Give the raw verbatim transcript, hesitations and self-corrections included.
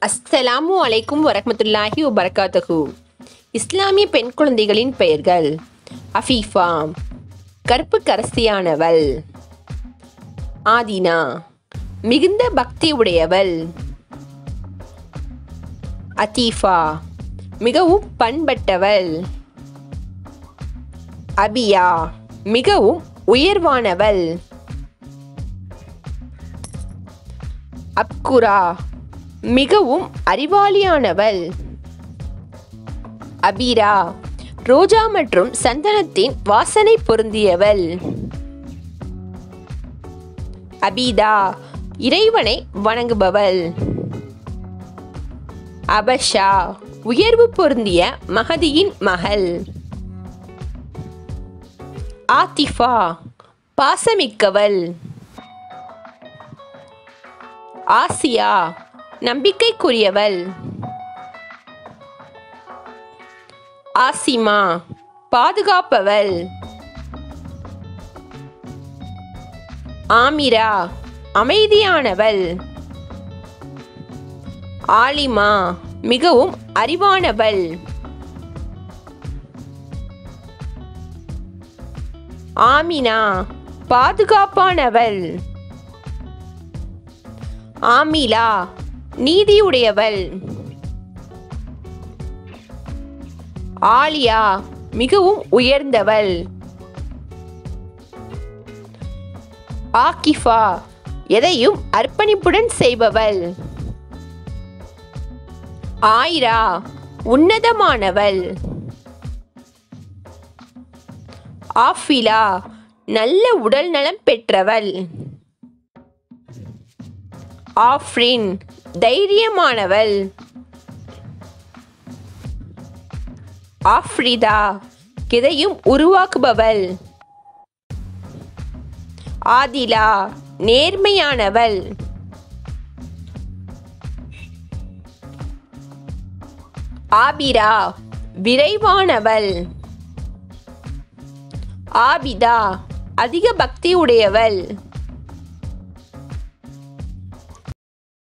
அஸ்ஸலாமு அலைக்கும் வரஹ்மத்துல்லாஹி வபரகாத்துஹு. இஸ்லாமிய பெண் குழந்தைகளின் பெயர்கள்: அஃபீஃபா, கற்பு கரசியானவள். ஆதினா, மிகுந்த பக்தி உடையவள். அதீஃபா, மிகவும் பண்பட்டவள். அபியா, மிகவும் உயர்வானவள். அப்குரா, மிகவும் அறிவாளியானவள். அபீரா, ரோஜா மற்றும் சந்தனத்தின் வாசனை பொருந்தியவள். அபீதா, இறைவனை வணங்குபவள். அபஷா, உயர்வு பொருந்திய மகதியின் மகள். ஆத்திஃபா, பாசமிக்கவள். ஆசியா, நம்பிக்கைக்குரியவள். ஆசிமா, பாதுகாப்பவள். ஆமிரா, அமைதியானவள். ஆலிமா, மிகவும் அறிவானவள். ஆமினா, பாதுகாப்பானவள். ஆமிலா, நீதியுடையவள். ஆலியா, மிகவும் உயர்ந்தவள். ஆகிஃபா, எதையும் அர்ப்பணிப்புடன் செய்பவள். ஆயிரா, உன்னதமானவள். ஆஃபிலா, நல்ல உடல் நலம் பெற்றவள். ஆஃப்ரின், தைரியமானவள். ஆஃப்ரிதா, எதையும் உருவாக்குபவள். ஆதிலா, நேர்மையானவள். ஆபிரா, விரைவானவள். ஆபிதா, அதிக பக்தி உடையவள்.